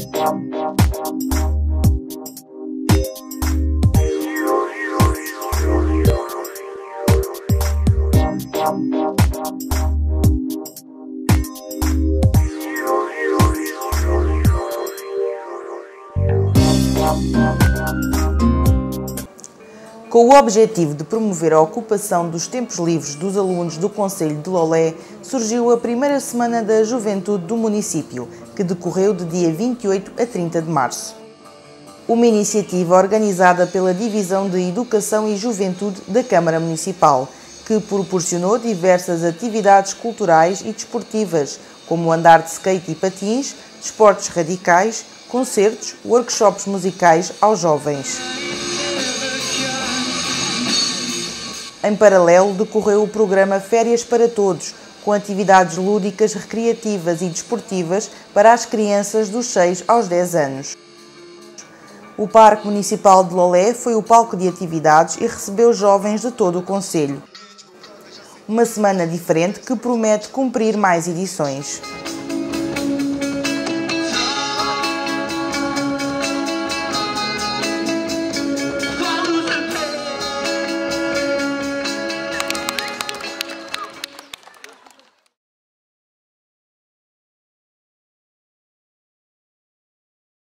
Com o objetivo de promover a ocupação dos tempos livres dos alunos do concelho de Lolé, surgiu a primeira Semana da Juventude do município, que decorreu de dia 28 a 30 de março. Uma iniciativa organizada pela Divisão de Educação e Juventude da Câmara Municipal, que proporcionou diversas atividades culturais e desportivas, como andar de skate e patins, desportos radicais, concertos, workshops musicais aos jovens. Em paralelo, decorreu o programa Férias para Todos, com atividades lúdicas, recreativas e desportivas para as crianças dos 6 aos 10 anos. O Parque Municipal de Lolé foi o palco de atividades e recebeu jovens de todo o concelho. Uma semana diferente que promete cumprir mais edições.